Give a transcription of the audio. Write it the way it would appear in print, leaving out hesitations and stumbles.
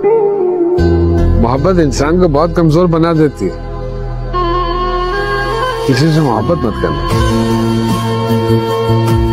मोहब्बत इंसान को बहुत कमजोर बना देती है। किसी से मोहब्बत मत करना।